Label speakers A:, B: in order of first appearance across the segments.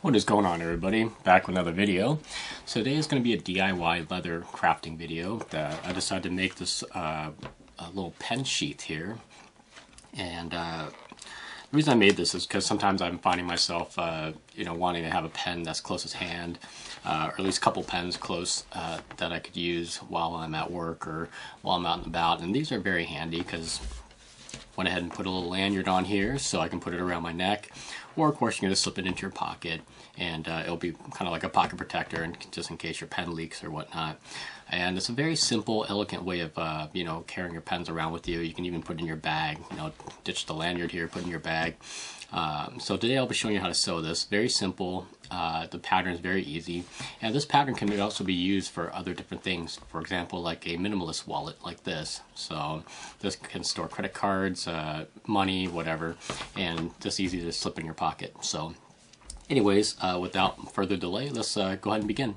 A: What is going on, everybody? Back with another video. So today is going to be a DIY leather crafting video. I decided to make this a little pen sheath here. And the reason I made this is because sometimes I'm finding myself wanting to have a pen that's close at hand, or at least a couple pens close that I could use while I'm at work or while I'm out and about. And these are very handy because went ahead and put a little lanyard on here so I can put it around my neck, or of course you can just slip it into your pocket and it'll be kind of like a pocket protector, and just in case your pen leaks or whatnot. And it's a very simple, elegant way of carrying your pens around with you. You can even put it in your bag, ditch the lanyard here, put it in your bag. So today I'll be showing you how to sew this. Very simple. The pattern is very easy, and this pattern can also be used for other different things. For example, like a minimalist wallet like this. So this can store credit cards, money, whatever, and just easy to slip in your pocket. So anyways, without further delay, let's go ahead and begin.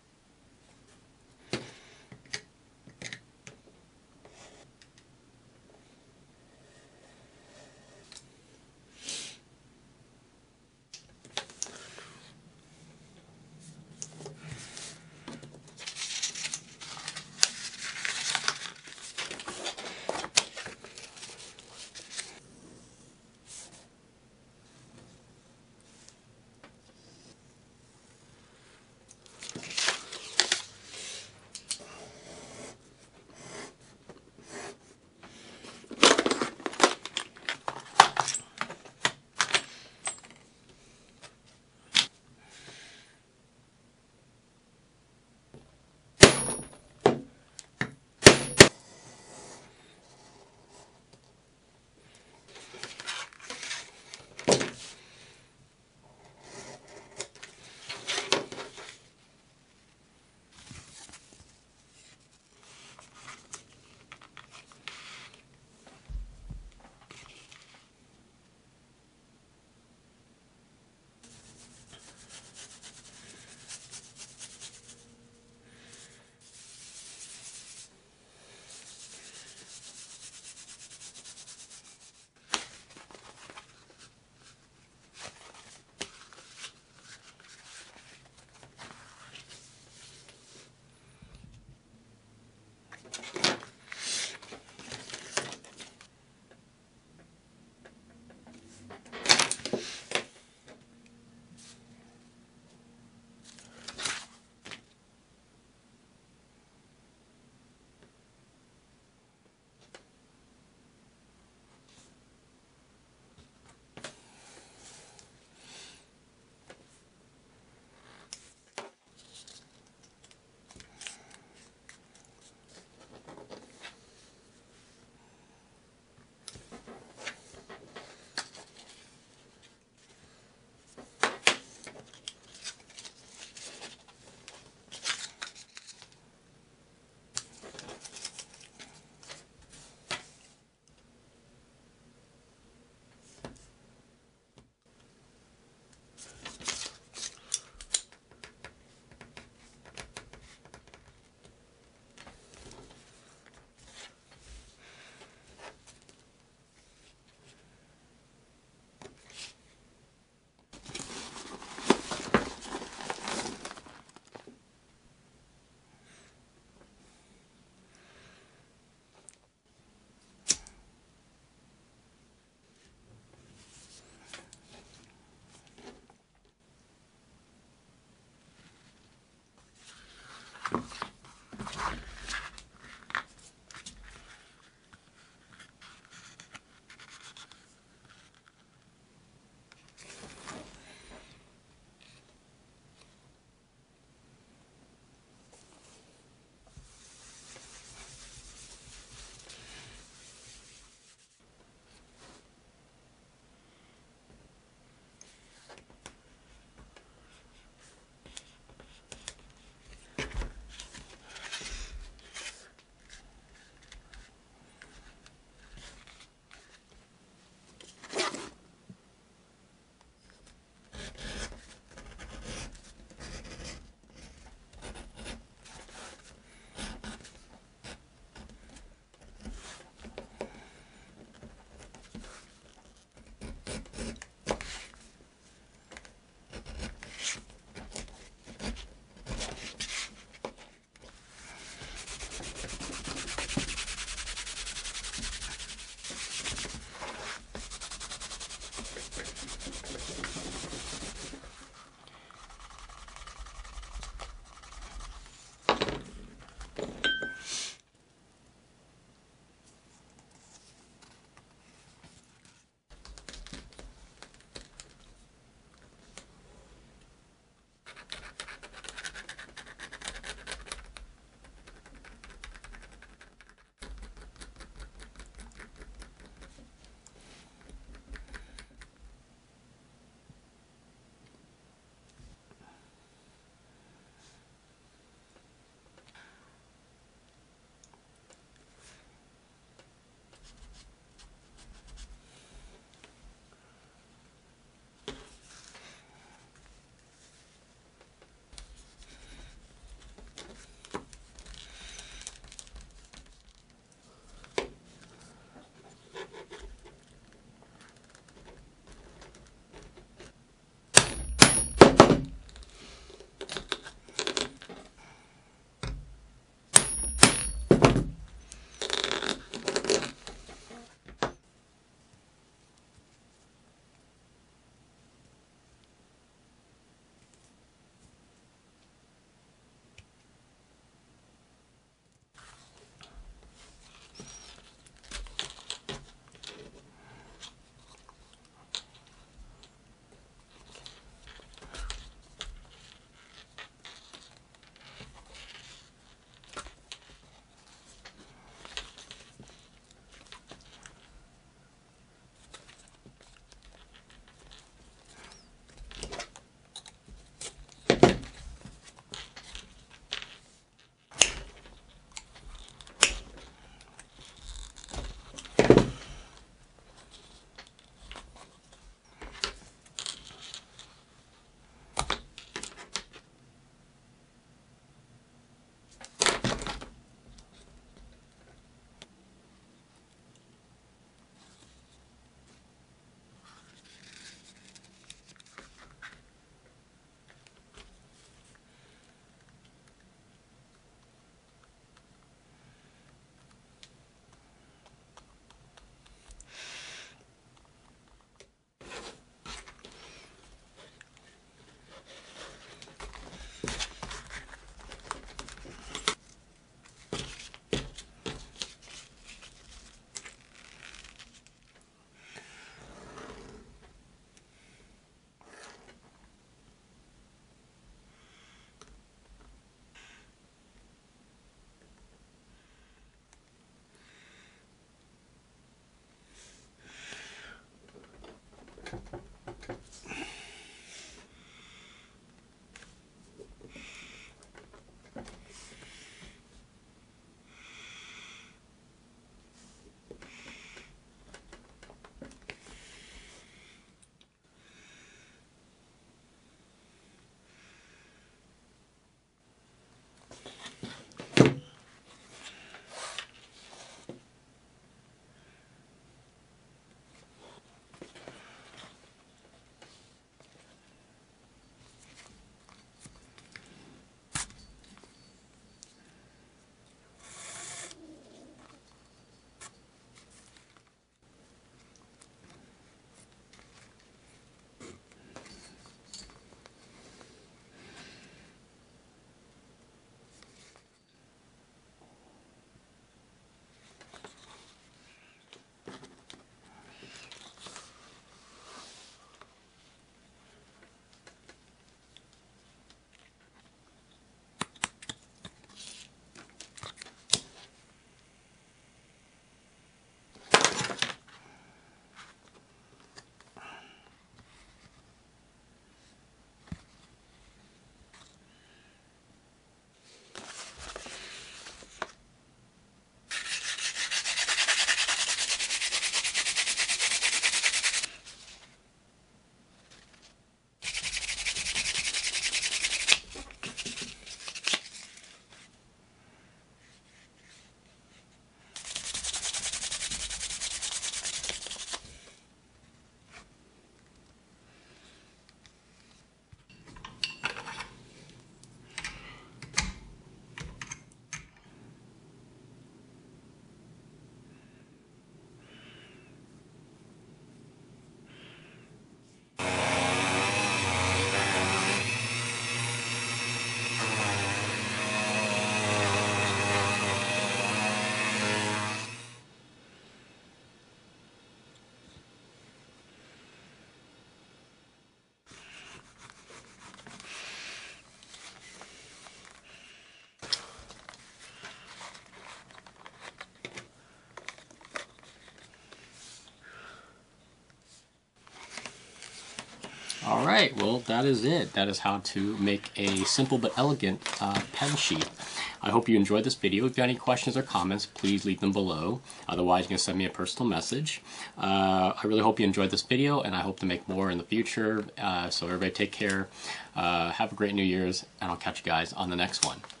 A: All right, well, that is it. That is how to make a simple but elegant pen sheet. I hope you enjoyed this video. If you have any questions or comments, please leave them below. Otherwise, you can send me a personal message. I really hope you enjoyed this video, and I hope to make more in the future. So everybody take care. Have a great New Year's, and I'll catch you guys on the next one.